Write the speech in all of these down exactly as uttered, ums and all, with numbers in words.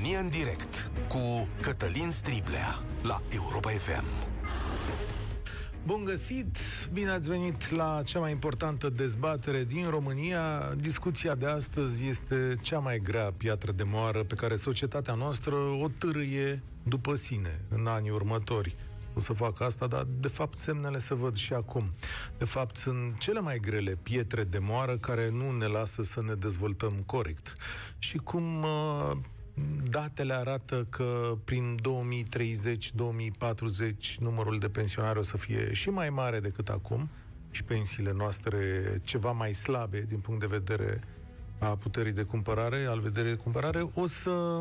România în direct cu Cătălin Striblea la Europa F M. Bun găsit! Bine ați venit la cea mai importantă dezbatere din România. Discuția de astăzi este cea mai grea piatră de moară pe care societatea noastră o târâie după sine în anii următori. O să fac asta, dar de fapt semnele se văd și acum. De fapt sunt cele mai grele pietre de moară care nu ne lasă să ne dezvoltăm corect. Și cum uh, datele arată că prin două mii treizeci două mii patruzeci numărul de pensionari o să fie și mai mare decât acum și pensiile noastre ceva mai slabe din punct de vedere a puterii de cumpărare, al vederii de cumpărare, o să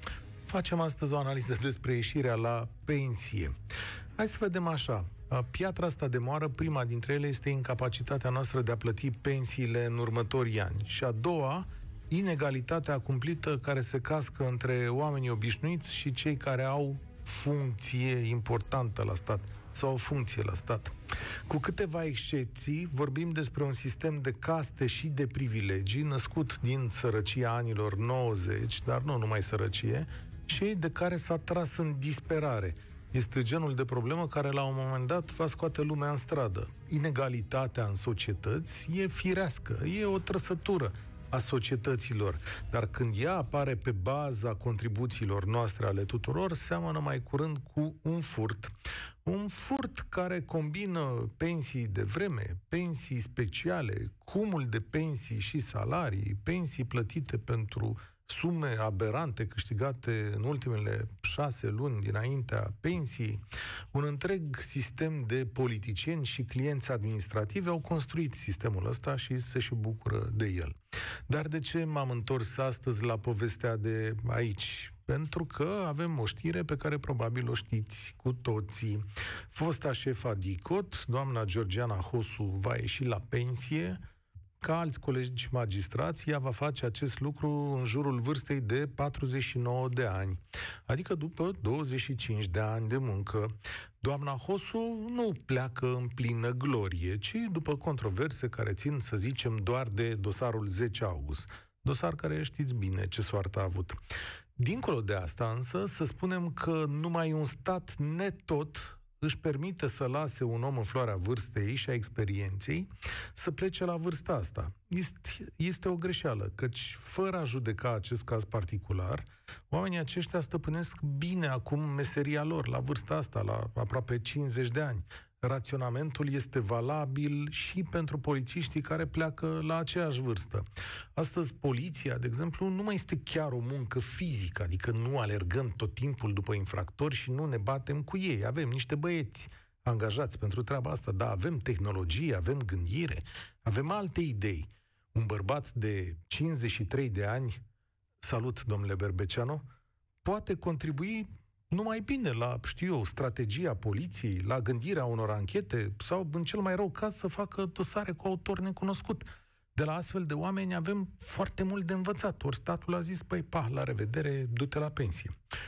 facem astăzi o analiză despre ieșirea la pensie. Hai să vedem așa. Piatra asta de moară, prima dintre ele este incapacitatea noastră de a plăti pensiile în următorii ani. Și a doua, inegalitatea cumplită care se cască între oamenii obișnuiți și cei care au funcție importantă la stat sau o funcție la stat. Cu câteva excepții, vorbim despre un sistem de caste și de privilegii născut din sărăcia anilor nouăzeci, dar nu numai sărăcie, și de care s-a tras în disperare. Este genul de problemă care la un moment dat va scoate lumea în stradă. Inegalitatea în societăți e firească, e o trăsătură a societăților, dar când ea apare pe baza contribuțiilor noastre ale tuturor, seamănă mai curând cu un furt. Un furt care combină pensii de vreme, pensii speciale, cumul de pensii și salarii, pensii plătite pentru sume aberante câștigate în ultimele șase luni dinaintea pensiei. Un întreg sistem de politicieni și clienți administrativi au construit sistemul ăsta și se și bucură de el. Dar de ce m-am întors astăzi la povestea de aici? Pentru că avem o știre pe care probabil o știți cu toții. Fosta șefa DICOT, doamna Georgiana Hosu, va ieși la pensie. Ca alți colegi magistrați, ea va face acest lucru în jurul vârstei de patruzeci și nouă de ani, adică după douăzeci și cinci de ani de muncă. Doamna Hosu nu pleacă în plină glorie, ci după controverse care țin, să zicem, doar de dosarul zece august. Dosar care știți bine ce soartă a avut. Dincolo de asta, însă, să spunem că numai un stat netot își permite să lase un om în floarea vârstei și a experienței să plece la vârsta asta. Este, este o greșeală, căci fără a judeca acest caz particular, oamenii aceștia stăpânesc bine acum meseria lor, la vârsta asta, la aproape cincizeci de ani. Raționamentul este valabil și pentru polițiștii care pleacă la aceeași vârstă. Astăzi, poliția, de exemplu, nu mai este chiar o muncă fizică, adică nu alergăm tot timpul după infractori și nu ne batem cu ei. Avem niște băieți angajați pentru treaba asta, dar avem tehnologie, avem gândire, avem alte idei. Un bărbat de cincizeci și trei de ani, salut, domnule Berbeceanu, poate contribui numai bine la, știu eu, strategia poliției, la gândirea unor anchete sau, în cel mai rău caz, să facă dosare cu autor necunoscut. De la astfel de oameni avem foarte mult de învățat. Ori statul a zis, păi, pa, la revedere, du-te la pensie.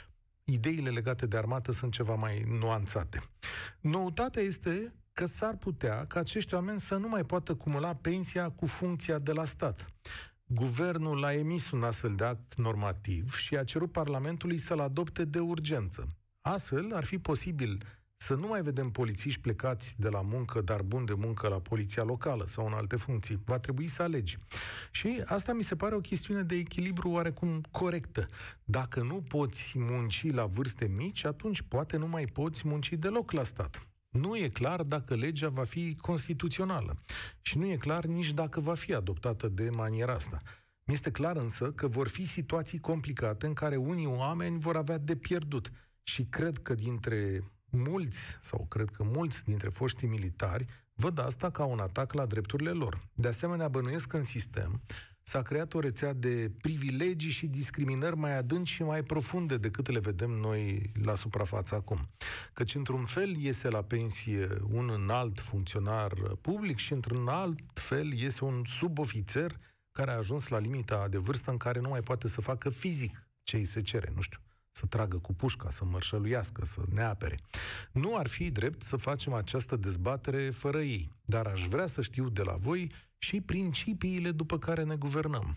Ideile legate de armată sunt ceva mai nuanțate. Noutatea este că s-ar putea ca acești oameni să nu mai poată cumula pensia cu funcția de la stat. Guvernul a emis un astfel de act normativ și a cerut Parlamentului să-l adopte de urgență. Astfel, ar fi posibil să nu mai vedem polițiști plecați de la muncă, dar buni de muncă la poliția locală sau în alte funcții. Va trebui să alegi. Și asta mi se pare o chestiune de echilibru oarecum corectă. Dacă nu poți munci la vârste mici, atunci poate nu mai poți munci deloc la stat. Nu e clar dacă legea va fi constituțională și nu e clar nici dacă va fi adoptată de maniera asta. Mi-este clar însă că vor fi situații complicate în care unii oameni vor avea de pierdut și cred că dintre mulți, sau cred că mulți dintre foștii militari văd asta ca un atac la drepturile lor. De asemenea, bănuiesc că în sistem s-a creat o rețea de privilegii și discriminări mai adânci și mai profunde decât le vedem noi la suprafață acum. Căci, într-un fel, iese la pensie un înalt funcționar public și, într-un alt fel, iese un subofițer care a ajuns la limita de vârstă în care nu mai poate să facă fizic ce îi se cere, nu știu, să tragă cu pușca, să mărșăluiască, să ne apere. Nu ar fi drept să facem această dezbatere fără ei, dar aș vrea să știu de la voi și principiile după care ne guvernăm.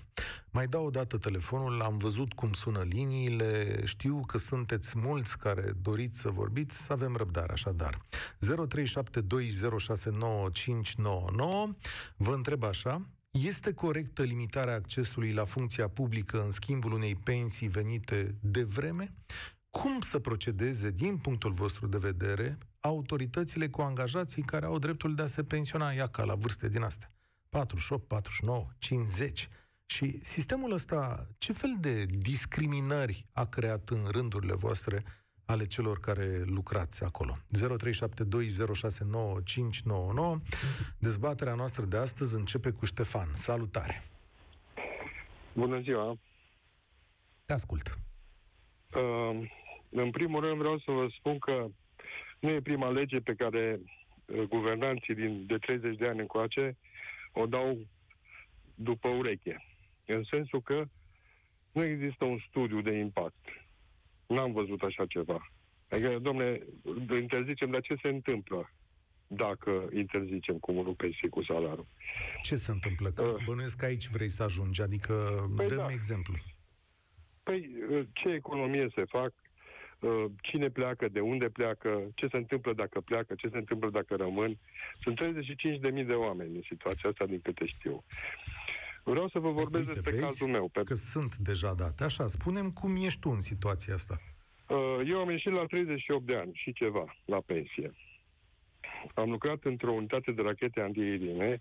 Mai dau o dată telefonul, am văzut cum sună liniile, știu că sunteți mulți care doriți să vorbiți, să avem răbdare, așadar. zero trei șapte doi zero șase nouă cinci nouă nouă. Vă întreb așa: este corectă limitarea accesului la funcția publică în schimbul unei pensii venite de vreme? Cum să procedeze, din punctul vostru de vedere, autoritățile cu angajații care au dreptul de a se pensiona, ia ca la vârste din astea, patruzeci și opt, patruzeci și nouă, cincizeci? Și sistemul ăsta, ce fel de discriminări a creat în rândurile voastre ale celor care lucrați acolo? zero trei șapte doi zero șase nouă cinci nouă nouă. Dezbaterea noastră de astăzi începe cu Ștefan. Salutare! Bună ziua! Te ascult. Uh, în primul rând vreau să vă spun că nu e prima lege pe care uh, guvernanții din, de treizeci de ani încoace o dau după ureche. În sensul că nu există un studiu de impact. N-am văzut așa ceva. Adică, dom'le, interzicem, dar ce se întâmplă dacă interzicem cumulul pensiei cu salariul? Ce se întâmplă? Că uh, bănuiesc că aici vrei să ajungi, adică păi dă-mi da. exemplu. Păi, ce economie se fac, cine pleacă, de unde pleacă, ce se întâmplă dacă pleacă, ce se întâmplă dacă rămân. Sunt treizeci și cinci de mii de oameni în situația asta, din câte știu. Vreau să vă vorbesc Uite, despre vezi cazul meu. Pe... că sunt deja date. Așa, spune-mi cum ești tu în situația asta. Eu am ieșit la treizeci și opt de ani și ceva, la pensie. Am lucrat într-o unitate de rachete antiaeriene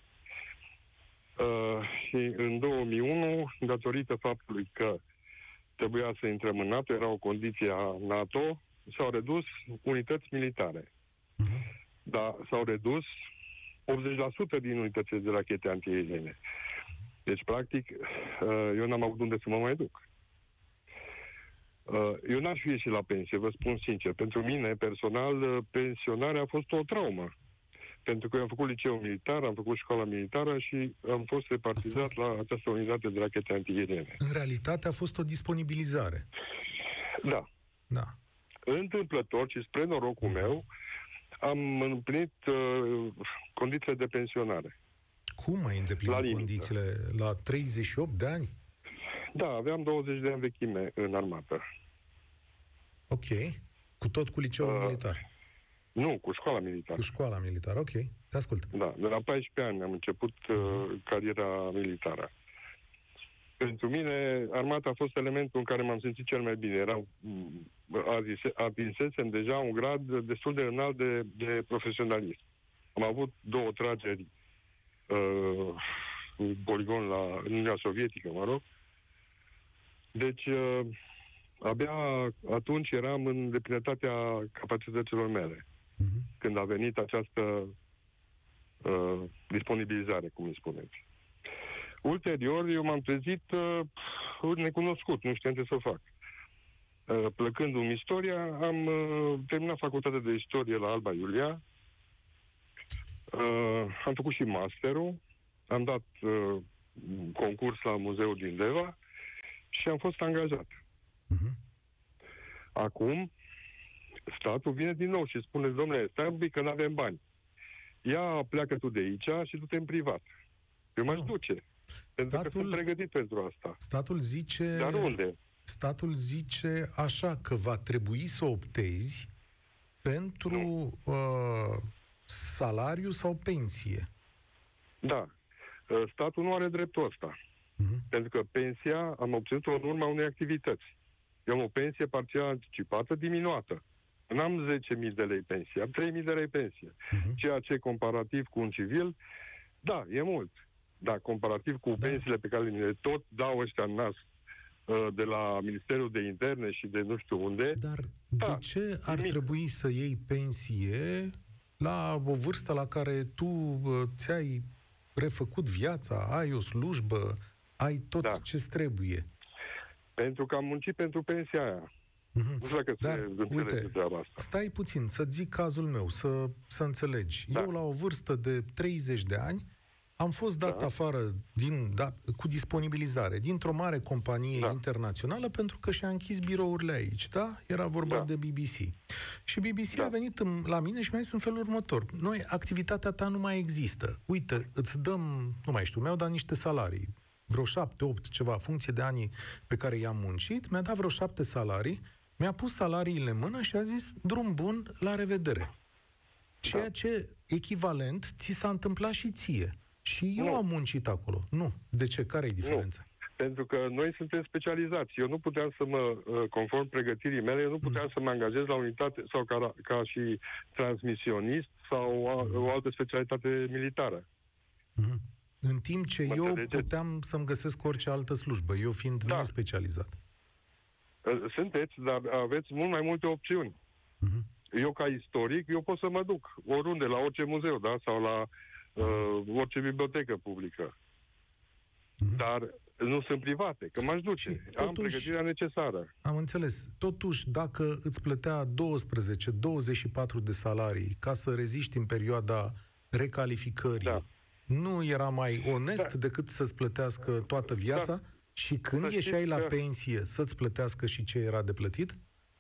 și în două mii unu, datorită faptului că trebuia să intrăm în NATO, era o condiție a NATO, s-au redus unități militare. Uh-huh. Dar s-au redus optzeci la sută din unitățile de rachete antiaeriene. Deci, practic, eu n-am avut unde să mă mai duc. Eu n-aș fi ieșit la pensie, vă spun sincer. Pentru mine, personal, pensionarea a fost o traumă. Pentru că eu am făcut liceu militar, am făcut școala militară și am fost repartizat fost... la această unitate de rachete antiaeriene. În realitate a fost o disponibilizare. Da. Da. Întâmplător și spre norocul meu, am împlinit uh, condițiile de pensionare. Cum ai îndeplinit la condițiile? La treizeci și opt de ani? Da, aveam douăzeci de ani vechime în armată. Ok. Cu tot cu liceul uh, militar? Nu, cu școala militară. Cu școala militară, ok. Te ascult. Da, de la paisprezece ani am început uh, cariera militară. Pentru mine, armata a fost elementul în care m-am simțit cel mai bine. Eram, atinsesem deja un grad destul de înalt de, de profesionalism. Am avut două trageri uh, în poligon la Uniunea Sovietică, mă rog. Deci, uh, abia atunci eram în deplinătatea capacităților mele. Uh-huh. Când a venit această uh, disponibilizare, cum îi spuneți. Ulterior, eu m-am trezit uh, necunoscut, nu știam ce să fac. Uh, plăcând în istoria, am uh, terminat facultatea de istorie la Alba Iulia, uh, am făcut și masterul, am dat uh, concurs la muzeul din Deva și am fost angajat. Uh-huh. Acum, statul vine din nou și spune, domnule, stai un pic că n-avem bani. Ia, pleacă tu de aici și du-te în privat. Eu m-aș duce. Pentru statul, că sunt pregătit pentru asta. Statul zice... Dar unde? Statul zice așa, că va trebui să optezi pentru uh, salariu sau pensie. Da. Statul nu are dreptul ăsta. Uh-huh. Pentru că pensia am obținut-o în urma unei activități. Eu am o pensie parțial anticipată diminuată. N-am zece mii de lei pensie, am trei mii de lei pensie. Uh-huh. Ceea ce, comparativ cu un civil, da, e mult. Dar comparativ cu da. pensiile pe care le tot dau ăștia în nas uh, de la Ministerul de Interne și de nu știu unde... Dar da, de ce ar nimic. trebui să iei pensie la o vârstă la care tu uh, ți-ai refăcut viața, ai o slujbă, ai tot da. ce-ți trebuie? Pentru că am muncit pentru pensia aia. Mm-hmm. Nu știu dacă Dar, se înțelege treaba asta. Stai puțin, să zic cazul meu, să, să înțelegi. Da. Eu, la o vârstă de treizeci de ani, am fost dat da. afară din, da, cu disponibilizare dintr-o mare companie da. internațională pentru că și-a închis birourile aici, da? Era vorba da. de B B C. Și B B C da. a venit în, la mine și mi-a zis în felul următor. Noi, activitatea ta nu mai există. Uite, îți dăm, nu mai știu, mi-au dat niște salarii. vreo șapte, opt, ceva, funcție de anii pe care i-am muncit, mi-a dat vreo șapte salarii, mi-a pus salariile în mână și a zis, drum bun, la revedere. Ceea ce, echivalent, ți s-a întâmplat și ție. Și eu nu. am muncit acolo. Nu. De ce? Care e diferența? Nu. Pentru că noi suntem specializați. Eu nu puteam să mă, conform pregătirii mele, eu nu puteam mm. să mă angajez la unitate sau ca, ca și transmisionist sau a, o altă specialitate militară. Mm. În timp ce mă eu înțelegeți? puteam să-mi găsesc orice altă slujbă, eu fiind da. nespecializat. Sunteți, dar aveți mult mai multe opțiuni. Mm-hmm. Eu, ca istoric, eu pot să mă duc oriunde, la orice muzeu, da? Sau la uh, orice bibliotecă publică. Mm-hmm. Dar nu sunt private, că m-aș duce. Și, totuși, am pregătirea necesară. Am înțeles. Totuși, dacă îți plătea douăsprezece douăzeci și patru de salarii ca să reziști în perioada recalificării, da. nu era mai onest da. decât să-ți plătească toată viața? Da. Și când să ieșeai la că... pensie, să-ți plătească și ce era de plătit?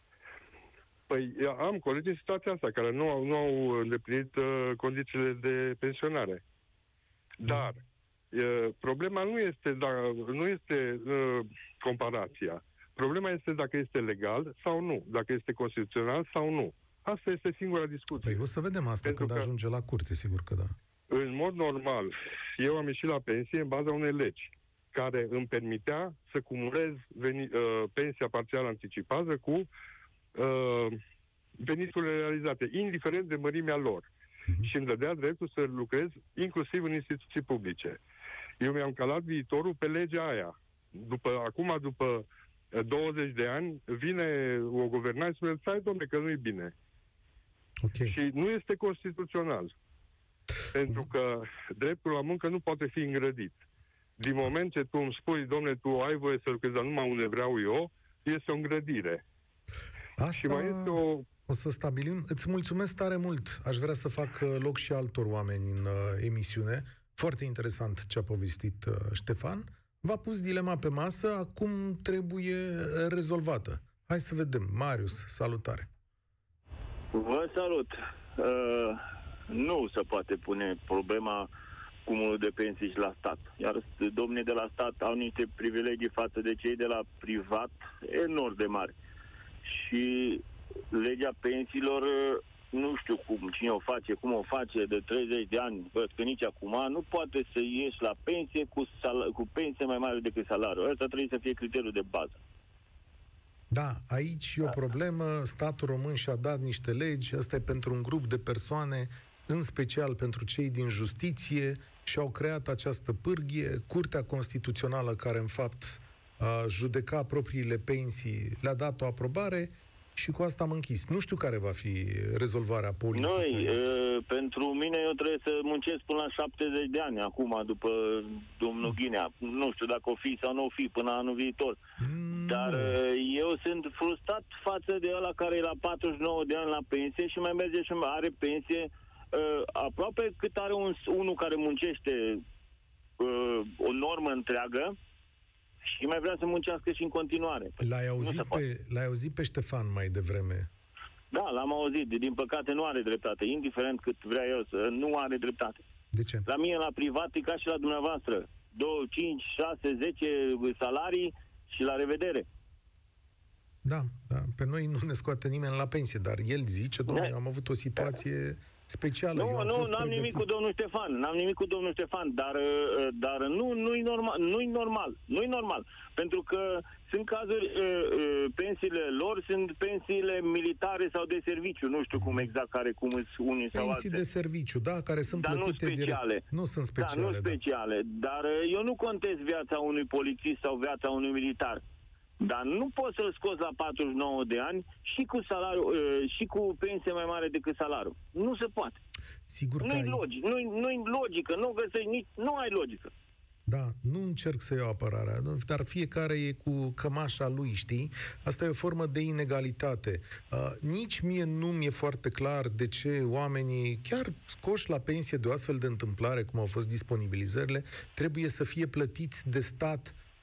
Păi am colegi în situația asta, care nu au, nu au îndeplinit uh, condițiile de pensionare. Dar mm. uh, problema nu este, da, nu este uh, comparația. Problema este dacă este legal sau nu, dacă este constituțional sau nu. Asta este singura discuție. Păi o să vedem asta Pentru când că, ajunge la curte, sigur că da. În mod normal, eu am ieșit la pensie în baza unei legi care îmi permitea să cumulez veni, uh, pensia parțială anticipată cu uh, veniturile realizate, indiferent de mărimea lor. Uh-huh. Și îmi dădea dreptul să lucrez inclusiv în instituții publice. Eu mi-am calat viitorul pe legea aia. După, acum, după douăzeci de ani, vine o guvernare și spune, stai, dom'le, că nu-i bine. Okay. Și nu este constituțional. Pentru că dreptul la muncă nu poate fi îngrădit. Din moment ce tu îmi spui, dom'le, tu ai voie să lucrezi, dar numai unde vreau eu, este o îngrădire. Asta și mai este o... o să stabilim. Îți mulțumesc tare mult. Aș vrea să fac loc și altor oameni în uh, emisiune. Foarte interesant ce a povestit uh, Ștefan. V-a pus dilema pe masă, acum trebuie rezolvată. Hai să vedem. Marius, salutare. Vă salut. Uh, nu se poate pune problema cumulul de pensii și la stat. Iar domnii de la stat au niște privilegii față de cei de la privat enorm de mari. Și legea pensiilor, nu știu cum, cine o face, cum o face de treizeci de ani, văd că nici acum, nu poate să ieși la pensie cu, sal- cu pensie mai mare decât salariul. Asta trebuie să fie criteriul de bază. Da, aici e o problemă. Statul român și-a dat niște legi. Asta e pentru un grup de persoane, în special pentru cei din justiție, și-au creat această pârghie. Curtea Constituțională, care în fapt a judecat propriile pensii, le-a dat o aprobare și cu asta am închis. Nu știu care va fi rezolvarea politică. Noi, e, pentru mine, eu trebuie să muncesc până la șaptezeci de ani, acum, după domnul Ghinea. Nu știu dacă o fi sau nu o fi până anul viitor. Mm. Dar eu sunt frustrat față de ăla care e la patruzeci și nouă de ani la pensie și mai merge și mai are pensie uh, aproape cât are un, unul care muncește uh, o normă întreagă și mai vrea să muncească și în continuare. L-ai auzit, pe, l-ai auzit pe Ștefan mai devreme? Da, l-am auzit. Din păcate nu are dreptate. Indiferent cât vrea eu să... Nu are dreptate. De ce? La mine, la privat, e ca și la dumneavoastră. doi, cinci, șase, zece salarii și la revedere. Da, da. Pe noi nu ne scoate nimeni la pensie, dar el zice, domnule, am avut o situație specială. Nu, eu am nu, fost n-am pregătit. nimic cu domnul Ștefan. N-am nimic cu domnul Ștefan, dar, dar nu, nu-i normal. Nu-i normal. Nu-i normal. Pentru că sunt cazuri, pensiile lor sunt pensiile militare sau de serviciu. Nu știu cum exact, care cum sunt unii sau Pensii alte. de serviciu, da, care sunt dar plătite nu speciale. direct. Nu sunt speciale. Da, nu speciale. Da. Dar eu nu contest viața unui polițist sau viața unui militar. Dar nu poți să-l scoți la patruzeci și nouă de ani și cu salariu, și cu pensie mai mare decât salariul. Nu se poate. Sigur că nu-i ai... logic, nu-i, nu-i logică, nu găsești nici, nu ai logică. Da, nu încerc să iau apărarea, dar fiecare e cu cămașa lui, știi? Asta e o formă de inegalitate. Uh, nici mie nu mi-e foarte clar de ce oamenii, chiar scoși la pensie de o astfel de întâmplare, cum au fost disponibilizările, trebuie să fie plătiți de stat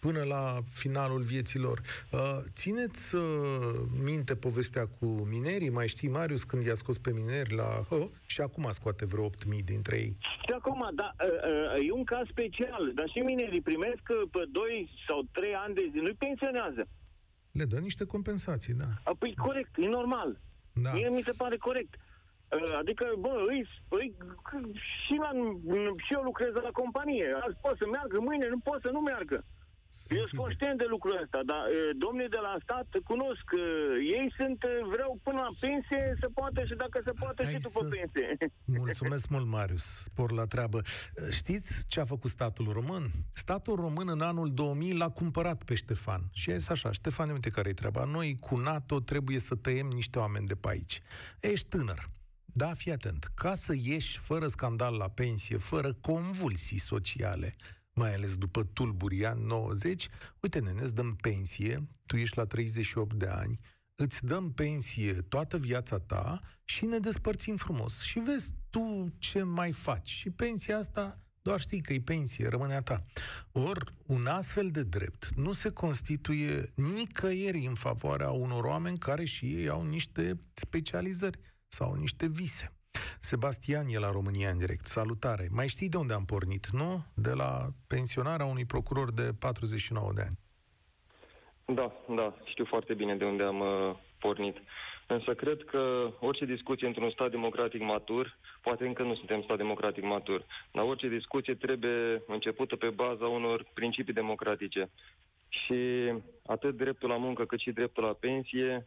până la finalul vieților. Uh, țineți uh, minte povestea cu minerii? Mai știi, Marius, când i-a scos pe mineri la... Oh, și acum scoate vreo opt mii dintre ei. Și acum, da, uh, uh, e un caz special, dar și minerii primesc pe doi sau trei ani de zi, nu-i pensionează. Le dă niște compensații, da. Păi corect, e normal. Da. Mie mi se pare corect. Adică, bă, îi, îi, și, la, și eu lucrez la companie. Azi pot să meargă, mâine nu pot să nu meargă. Eu sunt conștient de lucrul ăsta, dar domnii de la stat cunosc. Ei sunt, vreau până la pensie să poată și dacă se poate și după să... pensie. Mulțumesc mult, Marius. Spor la treabă. Știți ce a făcut statul român? Statul român în anul două mii l-a cumpărat pe Ștefan. Și a zis așa: Ștefan, uite care-i treaba. Noi cu NATO trebuie să tăiem niște oameni de pe aici. Ești tânăr. Da, fii atent. Ca să ieși fără scandal la pensie, fără convulsii sociale, mai ales după tulburii ani nouăzeci, uite, nene, îți dăm pensie, tu ești la treizeci și opt de ani, îți dăm pensie toată viața ta și ne despărțim frumos. Și vezi tu ce mai faci. Și pensia asta, doar știi că e pensie, rămâne a ta. Ori, un astfel de drept nu se constituie nicăieri în favoarea unor oameni care și ei au niște specializări sau niște vise. Sebastian e la România în direct. Salutare! Mai știi de unde am pornit, nu? De la pensionarea unui procuror de patruzeci și nouă de ani. Da, da, știu foarte bine de unde am uh, pornit. Însă cred că orice discuție într-un stat democratic matur, poate încă nu suntem stat democratic matur, dar orice discuție trebuie începută pe baza unor principii democratice. Și atât dreptul la muncă cât și dreptul la pensie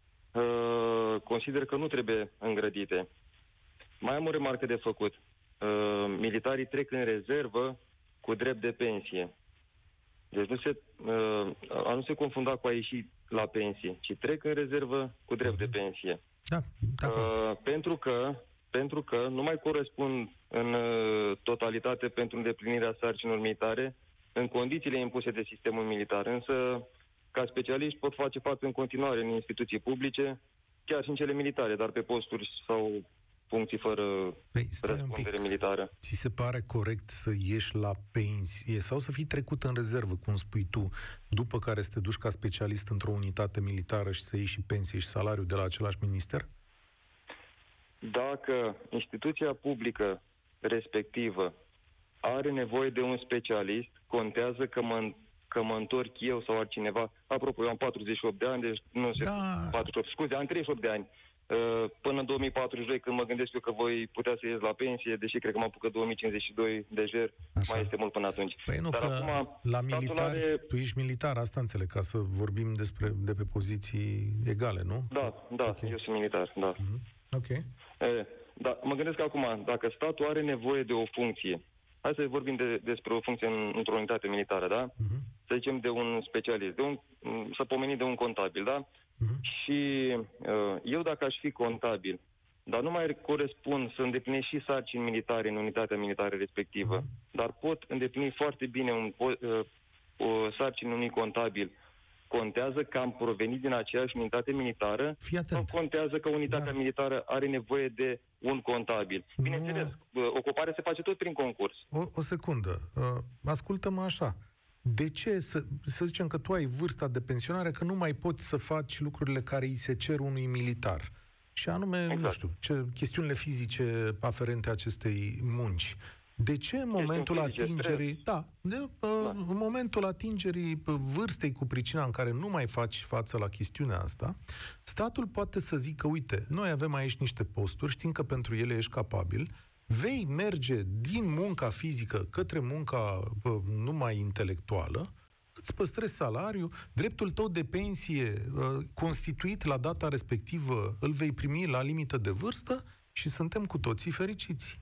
uh, consider că nu trebuie îngrădite. Mai am o remarcă de făcut. Uh, militarii trec în rezervă cu drept de pensie. Deci nu se, uh, a nu se confunda cu a ieși la pensie, ci trec în rezervă cu drept de pensie. Da, da. Uh, pentru că pentru că nu mai corespund în uh, totalitate pentru îndeplinirea sarcinilor militare în condițiile impuse de sistemul militar. Însă, ca specialiști pot face față în continuare în instituții publice, chiar și în cele militare, dar pe posturi sau funcții fără păi, răspundere militară. Ți se pare corect să ieși la pensie sau să fii trecut în rezervă, cum spui tu, după care să te duci ca specialist într-o unitate militară și să iei și pensie și salariu de la același minister? Dacă instituția publică respectivă are nevoie de un specialist, contează că mă, că mă întorc eu sau altcineva. Apropo, eu am patruzeci și opt de ani, deci nu se... Da. patruzeci și opt, scuze, am treizeci și opt de ani. Până în două mii patruzeci și doi, când mă gândesc eu că voi putea să ies la pensie, deși cred că mă apucă două mii cincizeci și doi de jer, așa. Mai este mult până atunci. Păi nu, dar că acum, la militar, are... tu ești militar, asta înțeleg, ca să vorbim despre de pe poziții egale, nu? Da, da, okay. Eu sunt militar, da. Mm-hmm. Ok. E, da, mă gândesc acum, dacă statul are nevoie de o funcție, hai să vorbim de, despre o funcție în, într-o unitate militară, da? Uh-huh. Să zicem de un specialist, de un, să pomenim de un contabil, da? Uh-huh. Și uh, eu dacă aș fi contabil, dar nu mai corespund să îndeplinesc și sarcini militare în unitatea militară respectivă, uh-huh. dar pot îndeplini foarte bine un, uh, o sarcină unui contabil, contează că am provenit din aceeași unitate militară sau contează că unitatea Dar... militară are nevoie de un contabil? Bineînțeles, nu... ocuparea se face tot prin concurs. O, o secundă. Uh, ascultă-mă așa. De ce să, să zicem că tu ai vârsta de pensionare, că nu mai poți să faci lucrurile care îi se cer unui militar? Și anume, exact. nu știu, ce, chestiunile fizice aferente acestei munci. De ce în momentul atingerii, da, de, da. în momentul atingerii vârstei cu pricina în care nu mai faci față la chestiunea asta, statul poate să zică, uite, noi avem aici niște posturi, știm că pentru ele ești capabil, vei merge din munca fizică către munca numai intelectuală, îți păstrezi salariul, dreptul tău de pensie constituit la data respectivă îl vei primi la limită de vârstă și suntem cu toții fericiți.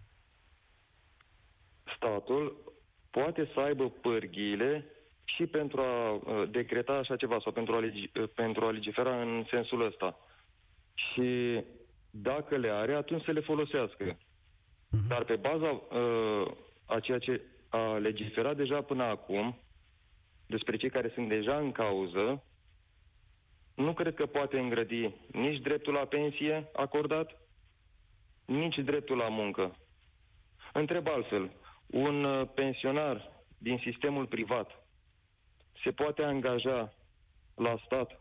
Statul poate să aibă pârghiile și pentru a uh, decreta așa ceva sau pentru a, legi, uh, pentru a legifera în sensul ăsta. Și dacă le are, atunci să le folosească. Uh-huh. Dar pe baza uh, a ceea ce a legiferat deja până acum, despre cei care sunt deja în cauză, nu cred că poate îngrădi nici dreptul la pensie acordat, nici dreptul la muncă. Întreb altfel. Un pensionar din sistemul privat se poate angaja la stat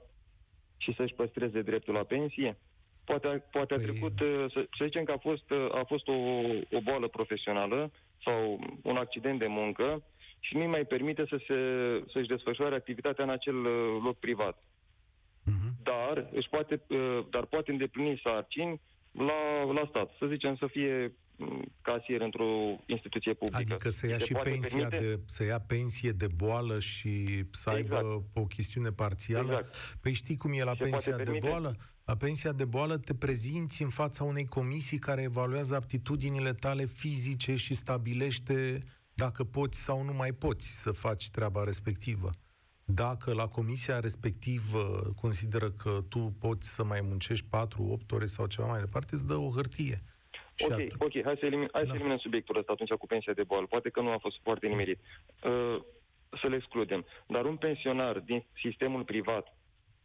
și să-și păstreze dreptul la pensie? Poate a, poate a păi... trecut, să, să zicem că a fost, a fost o, o boală profesională sau un accident de muncă și nu-i mai permite să se, să-și desfășoare activitatea în acel loc privat. Uh-huh. Dar, își poate, dar poate îndeplini sarcini la, la stat. Să zicem să fie casier într-o instituție publică. Adică să ia se și pensia permite... de, să ia pensie de boală și să aibă exact. o chestiune parțială. Exact. Păi știi cum e la se pensia de boală? La pensia de boală te prezinți în fața unei comisii care evaluează aptitudinile tale fizice și stabilește dacă poți sau nu mai poți să faci treaba respectivă. Dacă la comisia respectivă consideră că tu poți să mai muncești patru opt ore sau ceva mai departe, îți dă o hârtie. Ok, atunci... ok, hai să, elimin, hai da. să eliminăm subiectul ăsta atunci cu pensia de boală. Poate că nu a fost foarte nimerit. Uh, să le excludem. Dar un pensionar din sistemul privat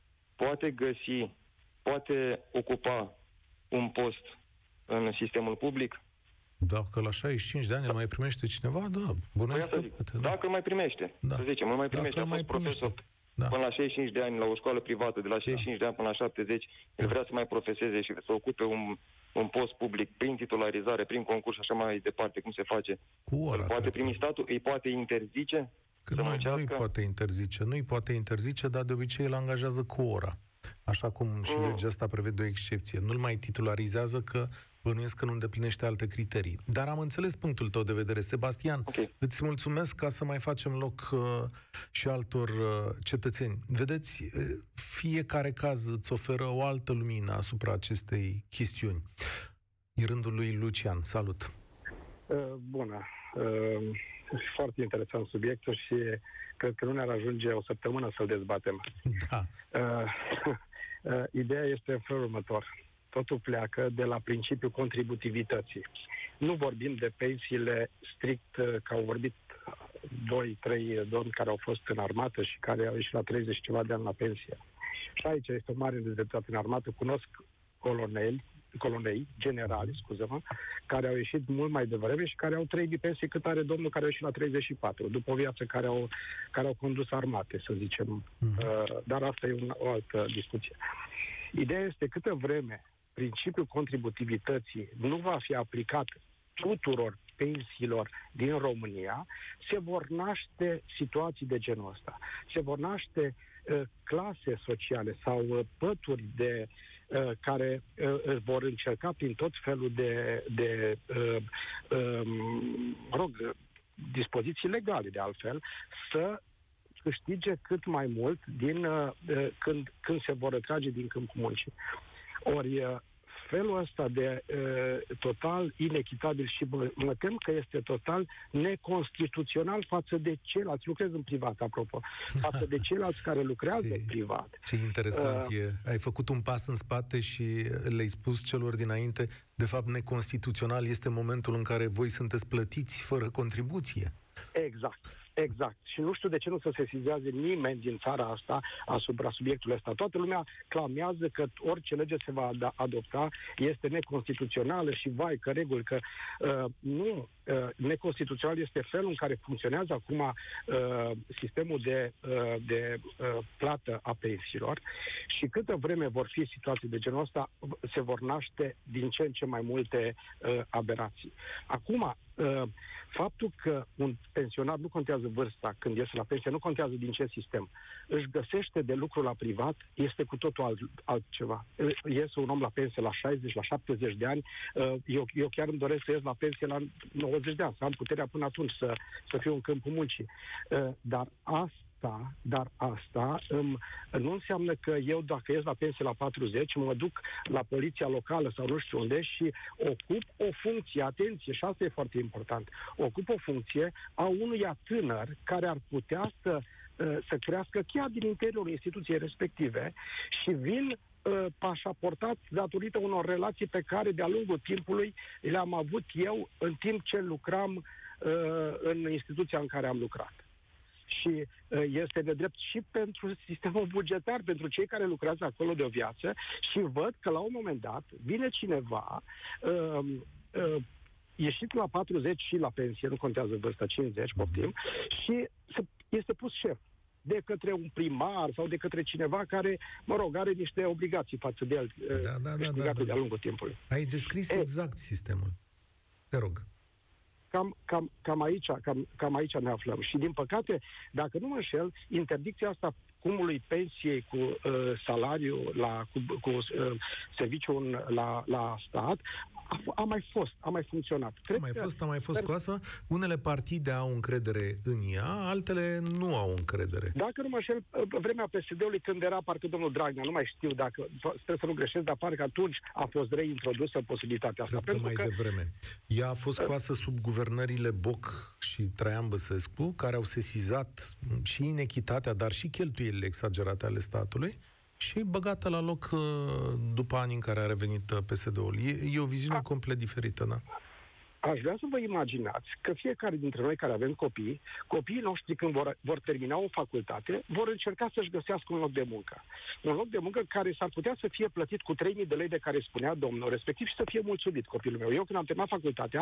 poate găsi, poate ocupa un post în sistemul public? Dacă la șaizeci și cinci de ani îl mai primește cineva, da, bănuiesc păi că da. Dacă îl mai primește, da. să zicem, îl mai primește, a fost profesor da. până la șaizeci și cinci de ani la o școală privată, de la șaizeci și cinci da. de ani până la șaptezeci, el da. vrea să mai profeseze și să ocupe un, un post public prin titularizare, prin concurs și așa mai departe, cum se face. Cu ora, îl poate primi statul, îi poate interzice că să nu, nu-i poate interzice, nu-i poate interzice, dar de obicei îl angajează cu ora. Așa cum și legea asta prevede o excepție. Nu-l mai titularizează că bănuiesc că nu îndeplinește alte criterii. Dar am înțeles punctul tău de vedere. Sebastian, okay. îți mulțumesc ca să mai facem loc uh, și altor uh, cetățeni. Vedeți, uh, fiecare caz îți oferă o altă lumină asupra acestei chestiuni. E rândul lui Lucian. Salut! Uh, bună! Uh, foarte interesant subiectul și cred că nu ne-ar ajunge o săptămână să-l dezbatem. Da. Uh, uh, ideea este în felul următor. Totul pleacă de la principiul contributivității. Nu vorbim de pensiile strict, că au vorbit doi, trei domni care au fost în armată și care au ieșit la treizeci ceva de ani la pensie. Și aici este o mare nedreptate în armată. Cunosc coloneli, colonei, generali, scuză-mă, care au ieșit mult mai devreme și care au trăit de pensie cât are domnul care a ieșit la treizeci și patru, după o viață care au, care au condus armate, să zicem. Mm. Uh, dar asta e un, o altă discuție. Ideea este câtă vreme principiul contributivității nu va fi aplicat tuturor pensiilor din România, se vor naște situații de genul ăsta. Se vor naște uh, clase sociale sau uh, pături de uh, care uh, vor încerca prin tot felul de, de uh, uh, rog, dispoziții legale, de altfel, să câștige cât mai mult din uh, când, când se vor retrage din câmpul muncii. Ori uh, felul ăsta de uh, total inechitabil și mă, mă tem că este total neconstituțional față de ceilalți, lucrez în privat, apropo, față de ceilalți care lucrează ce, în privat. Ce interesant uh, e. Ai făcut un pas în spate și le-ai spus celor dinainte, de fapt neconstituțional este momentul în care voi sunteți plătiți fără contribuție. Exact. Exact. Și nu știu de ce nu se sesizează nimeni din țara asta asupra subiectului ăsta. Toată lumea clamează că orice lege se va adopta este neconstituțională și vai, că reguli, că uh, nu, uh, neconstituțional este felul în care funcționează acum uh, sistemul de, uh, de uh, plată a pensiilor și câtă vreme vor fi situații de genul ăsta, se vor naște din ce în ce mai multe uh, aberații. Acum, uh, faptul că un pensionar, nu contează vârsta când iese la pensie, nu contează din ce sistem, își găsește de lucru la privat, este cu totul alt, altceva. Iese un om la pensie la șaizeci, la șaptezeci de ani, eu, eu chiar îmi doresc să ies la pensie la nouăzeci de ani, să am puterea până atunci să, să fiu în câmpul muncii. Dar asta Asta, dar asta um, nu înseamnă că eu, dacă ies la pensie la patruzeci, mă duc la poliția locală sau nu știu unde și ocup o funcție, atenție, și asta e foarte important, ocup o funcție a unuia tânăr care ar putea să, uh, să crească chiar din interiorul instituției respective și vin uh, pașaportați datorită unor relații pe care de-a lungul timpului le-am avut eu în timp ce lucram uh, în instituția în care am lucrat. Și este de drept și pentru sistemul bugetar, pentru cei care lucrează acolo de o viață și văd că la un moment dat vine cineva uh, uh, ieșit la patruzeci și la pensie, nu contează vârsta, cincizeci, poftim, și este pus șef de către un primar sau de către cineva care, mă rog, are niște obligații față de el, da, da, da, da, da. de-a lungul timpului. Ai descris e, exact sistemul. Te rog. Cam, cam, cam, aici, cam, cam aici ne aflăm. Și, din păcate, dacă nu mă înșel, interdicția asta cumului pensiei cu uh, salariu, la, cu, cu uh, serviciul la, la stat, a, a mai fost, a mai funcționat. Cred a mai că, fost, a mai fost scoasă. Unele partide au încredere în ea, altele nu au încredere. Dacă nu mă înșel, vremea P S D-ului, când era parcă domnul Dragnea, nu mai știu dacă, sper să nu greșesc, dar parcă atunci a fost reintrodusă posibilitatea asta. Cred că mai că... devreme. Ea a fost scoasă sub guvernările Boc și Traian Băsescu, care au sesizat și inechitatea, dar și cheltuielile exagerate ale statului, și băgată la loc după ani în care a revenit P S D-ul. E, e o viziune a... complet diferită, da? Aș vrea să vă imaginați că fiecare dintre noi care avem copii, copiii noștri când vor, vor termina o facultate, vor încerca să-și găsească un loc de muncă. Un loc de muncă care s-ar putea să fie plătit cu trei mii de lei de care spunea domnul respectiv și să fie mulțumit copilul meu. Eu când am terminat facultatea,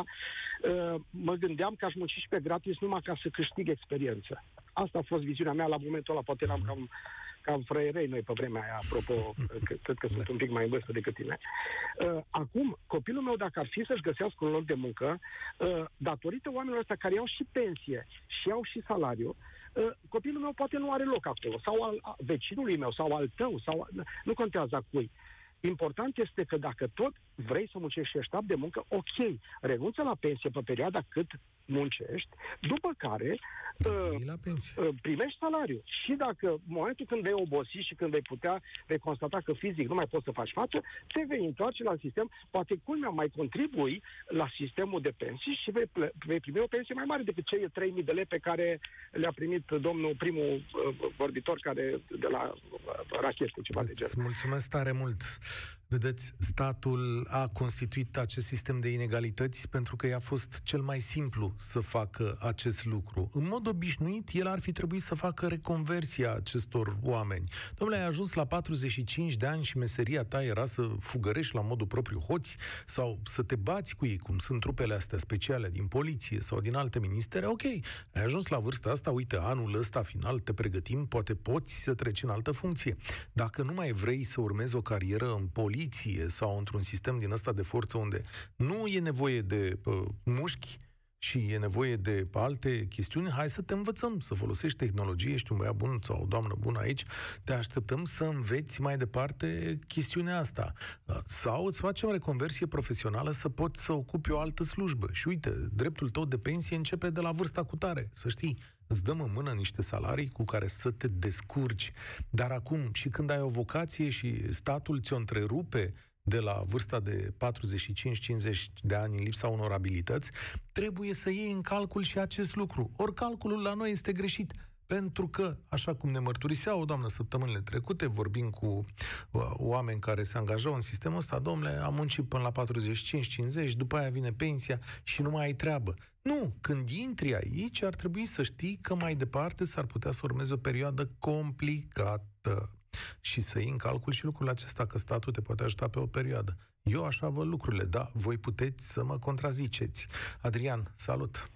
mă gândeam că aș munci și pe gratis numai ca să câștig experiență. Asta a fost viziunea mea la momentul ăla, poate eram cam... cam fraierei noi pe vremea aia, apropo, cred că sunt un pic mai în vârstă decât tine. Uh, acum, copilul meu, dacă ar fi să-și găsească un loc de muncă, uh, datorită oamenilor ăștia care iau și pensie și iau și salariu, uh, copilul meu poate nu are loc acolo, sau al a, vecinului meu, sau al tău, sau nu contează a cui. Important este că dacă tot vrei să muncești și ești ap de muncă, ok, renunță la pensie pe perioada cât muncești, după care uh, la pensie. Uh, primești salariu. Și dacă în momentul când vei obosi și când vei putea, vei constata că fizic nu mai poți să faci față, te vei întoarce la sistem, poate culmea mai contribui la sistemul de pensii și vei, vei primi o pensie mai mare decât cei trei mii de lei pe care le-a primit domnul primul uh, vorbitor care de la uh, rachetă, ceva de genul. Mulțumesc tare mult! Vedeți, statul a constituit acest sistem de inegalități pentru că i-a fost cel mai simplu să facă acest lucru. În mod obișnuit, el ar fi trebuit să facă reconversia acestor oameni. Dom'le, ai ajuns la patruzeci și cinci de ani și meseria ta era să fugărești la modul propriu hoți sau să te bați cu ei, cum sunt trupele astea speciale din poliție sau din alte ministere. Ok, ai ajuns la vârsta asta, uite, anul ăsta final te pregătim, poate poți să treci în altă funcție. Dacă nu mai vrei să urmezi o carieră în poliție sau într-un sistem din ăsta de forță unde nu e nevoie de uh, mușchi și e nevoie de alte chestiuni, hai să te învățăm să folosești tehnologie, ești un băiat bun sau o doamnă bună aici, te așteptăm să înveți mai departe chestiunea asta. Sau îți facem reconversie profesională să poți să ocupi o altă slujbă. Și uite, dreptul tău de pensie începe de la vârsta cutare, să știi. Îți dăm în mână niște salarii cu care să te descurci. Dar acum, și când ai o vocație și statul ți-o întrerupe de la vârsta de patruzeci și cinci cincizeci de ani în lipsa unor abilități, trebuie să iei în calcul și acest lucru. Ori calculul la noi este greșit. Pentru că, așa cum ne mărturisea o doamnă săptămânile trecute, vorbind cu uh, oameni care se angajau în sistemul ăsta, domnule, am muncit până la patruzeci și cinci cincizeci, după aia vine pensia și nu mai ai treabă. Nu, când intri aici, ar trebui să știi că mai departe s-ar putea să urmeze o perioadă complicată și să iei în calcul și lucrul acesta, că statul te poate ajuta pe o perioadă. Eu așa văd lucrurile, da, voi puteți să mă contraziceți. Adrian, salut!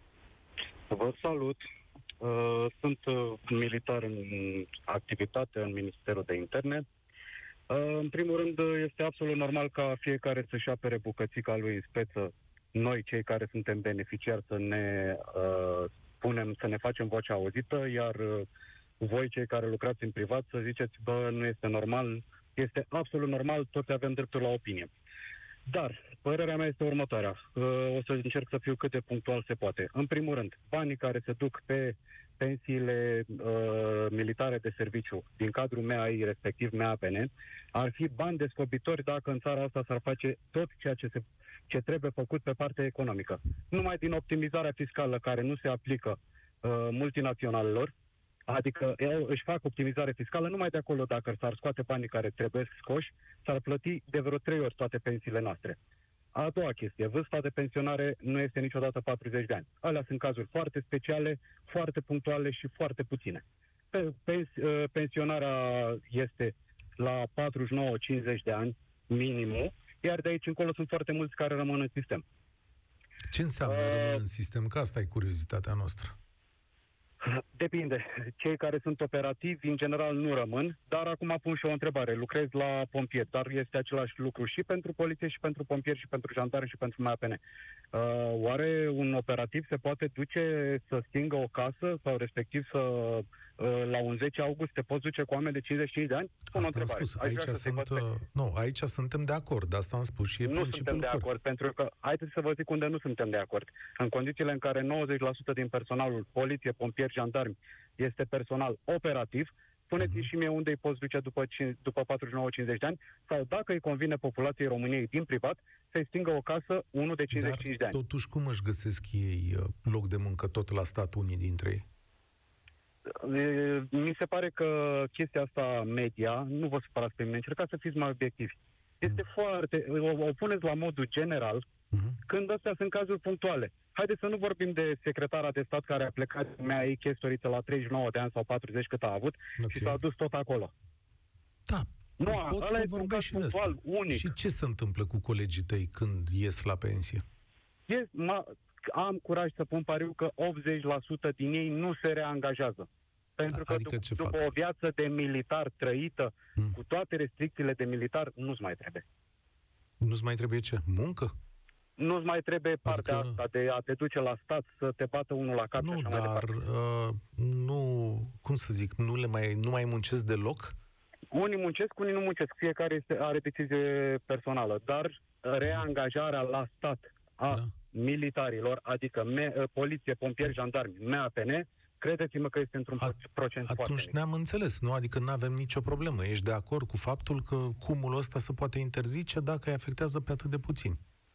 Vă salut! Sunt militar în activitate în Ministerul de Interne. În primul rând, este absolut normal ca fiecare să-și apere bucățica lui în speță. Noi, cei care suntem beneficiari, să ne uh, punem, să ne facem vocea auzită, iar uh, voi, cei care lucrați în privat, să ziceți, bă, nu este normal, este absolut normal, toți avem dreptul la opinie. Dar, părerea mea este următoarea. Uh, o să încerc să fiu cât de punctual se poate. În primul rând, banii care se duc pe pensiile uh, militare de serviciu din cadrul M A I, respectiv M A P N, ar fi bani descoperitori dacă în țara asta s-ar face tot ceea ce, se, ce trebuie făcut pe partea economică. Numai din optimizarea fiscală care nu se aplică uh, multinaționalelor, adică eu își fac optimizare fiscală, numai de acolo dacă s-ar scoate banii care trebuie scoși, s-ar plăti de vreo trei ori toate pensiile noastre. A doua chestie, vârsta de pensionare nu este niciodată patruzeci de ani. Alea sunt cazuri foarte speciale, foarte punctuale și foarte puține. Pens- pensionarea este la patruzeci și nouă cincizeci de ani minimum, iar de aici încolo sunt foarte mulți care rămân în sistem. Ce înseamnă uh, rămân în sistem? Că asta e curiozitatea noastră. Depinde. Cei care sunt operativi, în general, nu rămân, dar acum pun și o întrebare. Lucrez la pompieri, dar este același lucru și pentru poliție, și pentru pompieri, și pentru jandarmi, și pentru M A P N. Uh, oare un operativ se poate duce să stingă o casă sau respectiv să uh, la un zece august te poți duce cu oameni de cincizeci și cinci de ani? Pun o întrebare. Spus. Aici, sunt, nu, aici suntem de acord, asta am spus și e Nu suntem de acord, corect. pentru că, haideți să vă zic unde nu suntem de acord. În condițiile în care nouăzeci la sută din personalul, poliție, pompieri, jandarmi, este personal operativ, spuneți-mi uh-huh. și mie unde îi poți duce după, după patruzeci și nouă cincizeci de ani, sau dacă îi convine populației României din privat, să-i stingă o casă unul de cincizeci și cinci Dar, de ani. totuși, cum își găsesc ei loc de muncă tot la stat, unii dintre ei? Mi se pare că chestia asta media, nu vă supărați pe mine, încercați să fiți mai obiectivi. Este uh-huh. foarte, o, o puneți la modul general, uh-huh. când astea sunt cazuri punctuale. Haideți să nu vorbim de secretara de stat care a plecat mea ei chestoriță la treizeci și nouă de ani sau patruzeci cât a avut okay. și s-a dus tot acolo. Da, nu, pot să vorbesc și de asta. Unic. Și ce se întâmplă cu colegii tăi când ies la pensie? Yes, ma, am curaj să pun pariu că optzeci la sută din ei nu se reangajează. Pentru că adică dup- după fac? o viață de militar trăită, hmm. cu toate restricțiile de militar, nu-ți mai trebuie. Nu-ți mai trebuie ce? Muncă? Nu-ți mai trebuie partea adică... asta de a te duce la stat să te bată unul la cap. Nu, așa dar mai uh, nu, cum să zic, nu le mai, nu mai muncesc deloc? Unii muncesc, unii nu muncesc. Fiecare este, are decizie personală. Dar reangajarea la stat a da. militarilor, adică me, poliție, pompieri, jandarmi, M A P N, credeți-mă că este într-un At, procent atunci foarte mic. ne-am înțeles, nu? Adică nu avem nicio problemă. Ești de acord cu faptul că cumulul ăsta se poate interzice dacă îi afectează pe atât de puțini?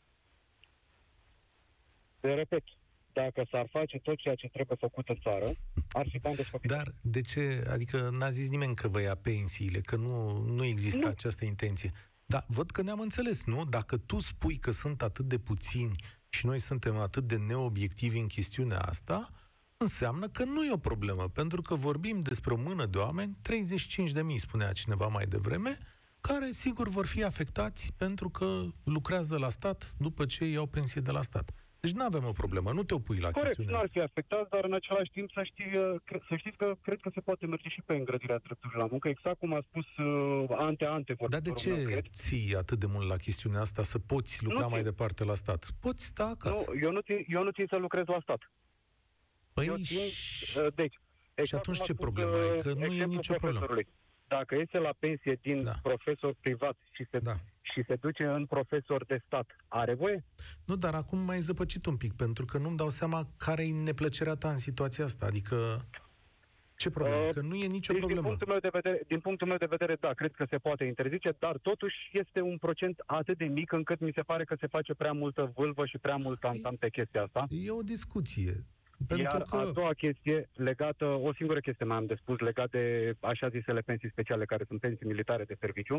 Te repet, dacă s-ar face tot ceea ce trebuie făcut în țară, ar fi bani descoperiți. Dar de ce? Adică n-a zis nimeni că vă ia pensiile, că nu, nu există nu. această intenție. Dar văd că ne-am înțeles, nu? Dacă tu spui că sunt atât de puțini și noi suntem atât de neobiectivi în chestiunea asta, înseamnă că nu e o problemă, pentru că vorbim despre o mână de oameni, treizeci și cinci de mii, spunea cineva mai devreme, care sigur vor fi afectați pentru că lucrează la stat după ce iau pensie de la stat. Deci nu avem o problemă, nu te opui la Corect, chestiunea asta. Corect, nu ar fi afectat, dar în același timp să, știi, să știți că cred că se poate merge și pe îngrădirea drepturilor la muncă, exact cum a spus uh, ante-ante. Dar de ce meu, ții atât de mult la chestiunea asta să poți lucra nu mai țin. departe la stat? Poți sta acasă. Nu, eu nu țin, eu nu țin să lucrez la stat. Păi eu țin, uh, deci, exact și atunci ce spus, problemă ai? Că nu e nicio problemă. Dacă iese la pensie din da. profesor privat și se... Da. și se duce în profesor de stat, are voie? Nu, dar acum m-ai zăpăcit un pic, pentru că nu-mi dau seama care e neplăcerea ta în situația asta. Adică, ce problemă? Uh, că nu e nicio deci problemă. Din punctul, meu de vedere, din punctul meu de vedere, da, cred că se poate interzice, dar totuși este un procent atât de mic încât mi se pare că se face prea multă vâlvă și prea mult tam-tam pe chestia asta. E o discuție. Pentru Iar că... a doua chestie legată, o singură chestie mai am de spus, legat de așa zisele pensii speciale, care sunt pensii militare de serviciu.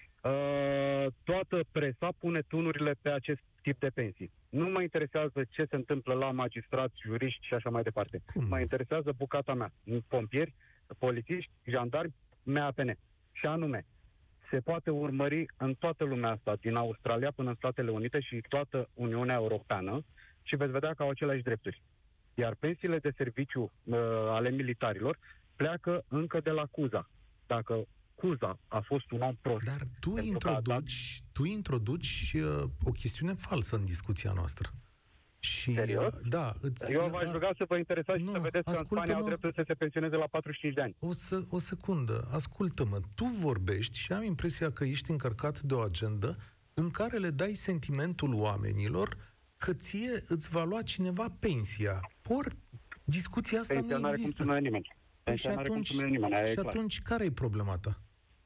Uh, toată presa pune tunurile pe acest tip de pensii. Nu mă interesează ce se întâmplă la magistrați, juriști și așa mai departe. Cum? Mă interesează bucata mea. Pompieri, polițiști, jandarmi, M A P N. Și anume, se poate urmări în toată lumea asta, din Australia până în Statele Unite și toată Uniunea Europeană, și veți vedea că au aceleași drepturi. Iar pensiile de serviciu uh, ale militarilor pleacă încă de la CUZA. Dacă CUZA a fost un om prost. Dar tu introduci, dat... tu introduci uh, o chestiune falsă în discuția noastră. Și, Serios? Uh, da, îți, Eu v-aș ruga să vă interesați nu, și să vedeți că în Spania au dreptul să se pensioneze la patruzeci și cinci de ani. O, să, o secundă, ascultă-mă. Tu vorbești și am impresia că ești încărcat de o agendă în care le dai sentimentul oamenilor că ție îți va lua cineva pensia. Or, discuția asta pensia nu există. Cum nimeni. Păi și atunci, nimeni, și atunci care e problema ta?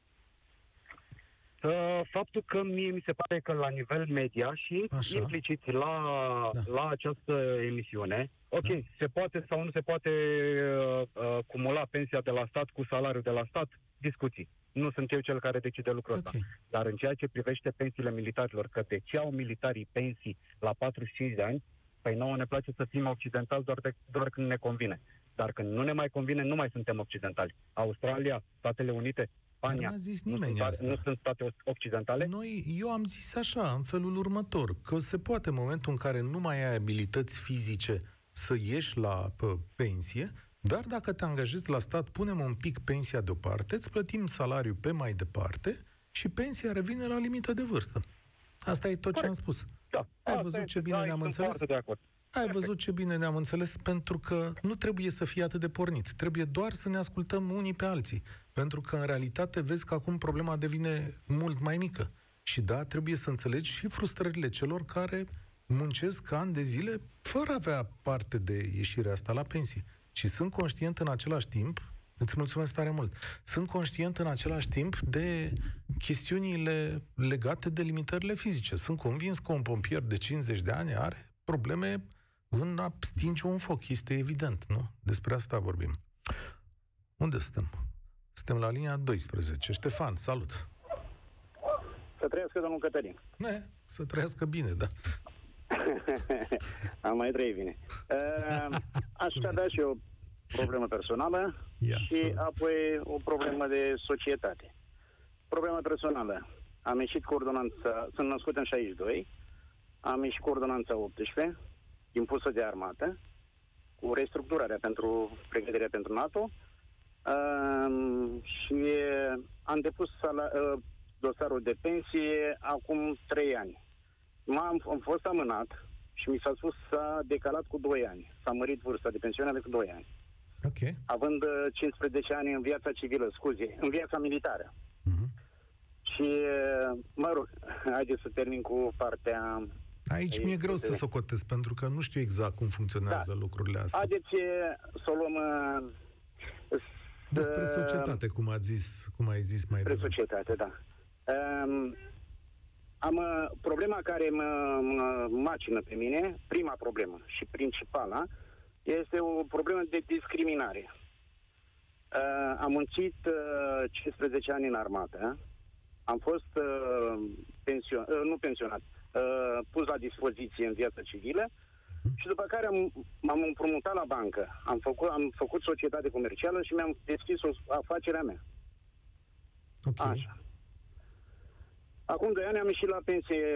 Uh, faptul că mie mi se pare că la nivel media și Așa. implicit la, da. la această emisiune, ok, da. se poate sau nu se poate uh, uh, cumula pensia de la stat cu salariul de la stat, discuții. Nu sunt eu cel care decide lucrul ăsta. Okay. Dar în ceea ce privește pensiile militarilor, că de ce au militarii pensii la patruzeci și cinci de ani, păi nouă ne place să fim occidentali doar, de, doar când ne convine. Dar când nu ne mai convine, nu mai suntem occidentali. Australia, Statele Unite, Spania, nu, zis nimeni nu, sunt, asta. nu sunt state occidentale? Noi, eu am zis așa, în felul următor, că se poate în momentul în care nu mai ai abilități fizice să ieși la pe, pensie, Dar dacă te angajezi la stat, punem un pic pensia deoparte, îți plătim salariul pe mai departe și pensia revine la limită de vârstă. Asta e tot Corect. Ce am spus. Da. Ai văzut ce bine ne-am înțeles? Ai văzut ce bine ne-am înțeles, pentru că nu trebuie să fie atât de pornit. Trebuie doar să ne ascultăm unii pe alții. Pentru că, în realitate, vezi că acum problema devine mult mai mică. Și da, trebuie să înțelegi și frustrările celor care muncesc ani de zile fără a avea parte de ieșirea asta la pensie. Și sunt conștient în același timp, îți mulțumesc tare mult, sunt conștient în același timp de chestiunile legate de limitările fizice. Sunt convins că un pompier de cincizeci de ani are probleme în a stinge un foc. Este evident, nu? Despre asta vorbim. Unde suntem? Suntem la linia doisprezece. Ștefan, salut! Să trăiască domnul Cătălin. Ne, să trăiască bine, da. Am mai trăit bine. Uh, aș avea și o problemă personală Ia, și salut. apoi o problemă de societate. Problema personală. Am ieșit cu ordonanța, sunt născut în șaizeci și doi, am ieșit cu ordonanța optsprezece, impusă de armată, cu restructurarea pentru pregătirea pentru NATO, uh, și am depus sala, uh, dosarul de pensie acum trei ani. M-am, am fost amânat și mi s-a spus s-a decalat cu doi ani. S-a mărit vârsta de pensionare cu doi ani. Ok. Având uh, cincisprezece ani în viața civilă, scuze, în viața militară. Uh-huh. Și, uh, mă rog, haideți să termin cu partea... Aici mi-e greu să socotez, pentru că nu știu exact cum funcționează da. lucrurile astea. Haideți să o luăm... Uh, Despre societate, cum, a zis, cum ai zis mai devreme. Despre societate, da. Um, am uh, problema care mă, mă macină pe mine, prima problemă și principala, este o problemă de discriminare. Uh, am muncit uh, cincisprezece ani în armată, am fost uh, pension, uh, nu pensionat, uh, pus la dispoziție în viața civilă și după care am, m-am împrumutat la bancă. Am făcut, am făcut societate comercială și mi-am deschis o afacerea mea. Okay. Așa. Acum doi ani am ieșit la pensie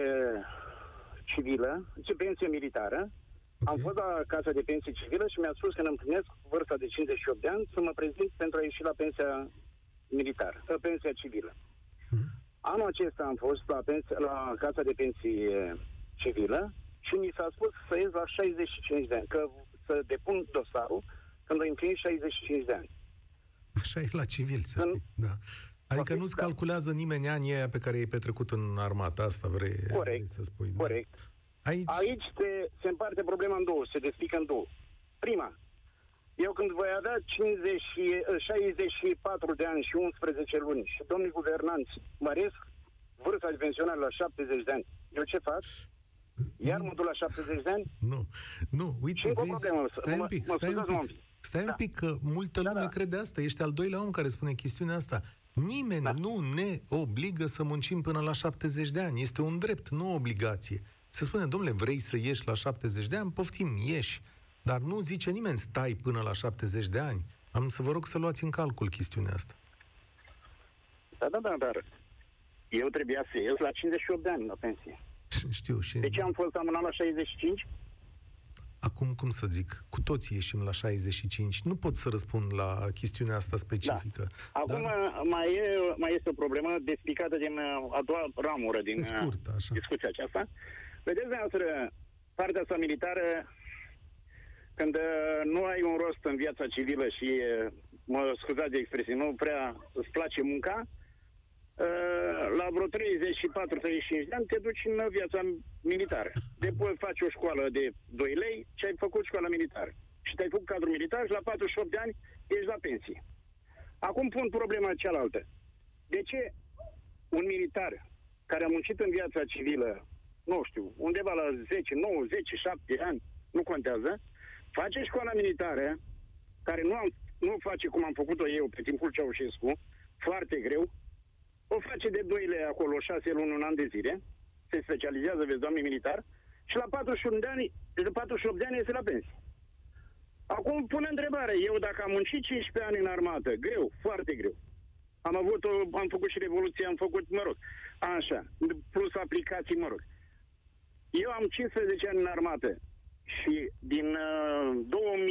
civilă, pensie militară. Okay. Am fost la casa de pensie civilă și mi-a spus că îmi împlinesc vârsta de cincizeci și opt de ani să mă prezint pentru a ieși la pensia militară, pensia civilă. Mm. Anul acesta am fost la, pensie, la casa de pensie civilă și mi s-a spus să ies la șaizeci și cinci de ani, că să depun dosarul când îmi împlin șaizeci și cinci de ani. Așa e la civil, să știi, da. Adică nu-ți da. calculează nimeni anii aia pe care i-ai petrecut în armată, asta vrei, corect, vrei să spui. Corect. Da. Aici, Aici se, se împarte problema în două, se despică în două. Prima, eu când voi avea cincizeci, șaizeci și patru de ani și unsprezece luni și domnii guvernanți măresc vârsta de pensionare la șaptezeci de ani, eu ce fac? Iar mă duc la șaptezeci de ani? Nu, nu, uite, vezi, problemă, stai un pic, stai un pic, stai un pic, că multă lume da, da. crede asta, ești al doilea om care spune chestiunea asta. Nimeni da. nu ne obligă să muncim până la șaptezeci de ani, este un drept, nu o obligație. Se spune, domnule, vrei să ieși la șaptezeci de ani? Poftim, ieși. Dar nu zice nimeni, stai până la șaptezeci de ani. Am să vă rog să luați în calcul chestiunea asta. Da, da, da, dar eu trebuia să ies la cincizeci și opt de ani la pensie. Știu și... De ce am fost amânat la șaizeci și cinci? Acum, cum să zic, cu toții ieșim la șaizeci și cinci. Nu pot să răspund la chestiunea asta specifică. Da. Acum dar... mai, e, mai este o problemă despicată din a doua ramură din scurt, așa. discuția aceasta. Vedeți, dumneavoastră, partea asta militară, când nu ai un rost în viața civilă și, mă scuzați de expresie, nu prea îți place munca, la vreo treizeci și patru treizeci și cinci de ani te duci în viața militară. După faci o școală de doi lei și ai făcut școala militară. Și te-ai făcut cadru militar și la patruzeci și opt de ani ești la pensie. Acum pun problema cealaltă. De ce un militar care a muncit în viața civilă, nu știu, undeva la zece, nouă, zece, șapte ani, nu contează, face școala militară, care nu, am, nu face cum am făcut-o eu pe timpul Ceaușescu, foarte greu, o face de doi lei acolo, șase luni, un an de zile, se specializează, vezi, doamne militar, și la patruzeci și opt de ani, de patruzeci și opt de ani este la pensie. Acum pune întrebarea, eu dacă am muncit cincisprezece ani în armată, greu, foarte greu, am avut o, am făcut și revoluție, am făcut, mă rog, așa, plus aplicații, mă rog. Eu am cincisprezece ani în armată și din uh, două mii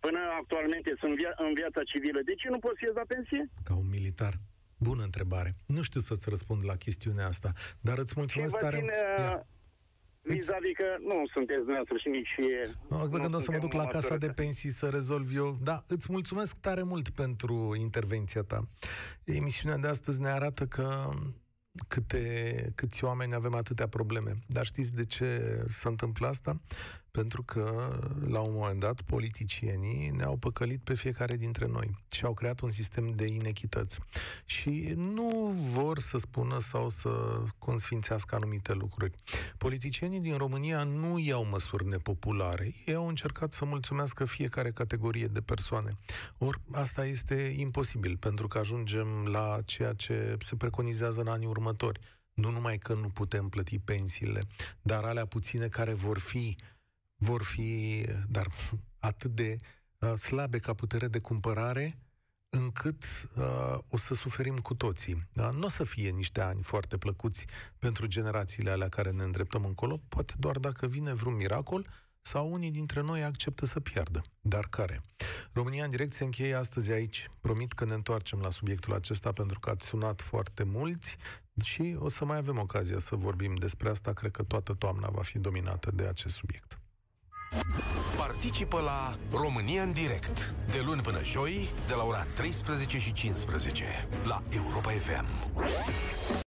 până actualmente sunt via- în viața civilă, de ce nu poți să ies la pensie? Ca un militar. Bună întrebare. Nu știu să-ți răspund la chestiunea asta, dar îți mulțumesc tare mult. Vis-a-vis că nu sunteți dumneavoastră și nici... No, când o să mă duc la casa de pensii să rezolv eu... Da, îți mulțumesc tare mult pentru intervenția ta. Emisiunea de astăzi ne arată că câte, câți oameni avem atâtea probleme. Dar știți de ce se întâmplă asta? Pentru că, la un moment dat, politicienii ne-au păcălit pe fiecare dintre noi și au creat un sistem de inechități. Și nu vor să spună sau să consfințească anumite lucruri. Politicienii din România nu iau măsuri nepopulare. Ei au încercat să mulțumească fiecare categorie de persoane. Ori asta este imposibil, pentru că ajungem la ceea ce se preconizează în anii următori. Nu numai că nu putem plăti pensiile, dar alea puține care vor fi vor fi, dar atât de uh, slabe ca putere de cumpărare, încât uh, o să suferim cu toții. Da? Nu o să fie niște ani foarte plăcuți pentru generațiile alea care ne îndreptăm încolo, poate doar dacă vine vreun miracol sau unii dintre noi acceptă să piardă. Dar care? România în direct se încheie astăzi aici. Promit că ne întoarcem la subiectul acesta pentru că ați sunat foarte mulți și o să mai avem ocazia să vorbim despre asta. Cred că toată toamna va fi dominată de acest subiect. Participă la România în direct de luni până joi de la ora treisprezece și cincisprezece la Europa F M.